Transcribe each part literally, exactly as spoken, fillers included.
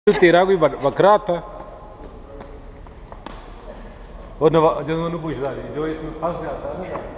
तेरा कोई वखरा हत्थ है वो जो उन्होंने पूछता नहीं जो इसमें फंस जाता है ना।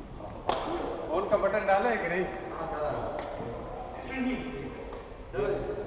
ऑन का बटन डाला है कि नहीं? हाँ डाला।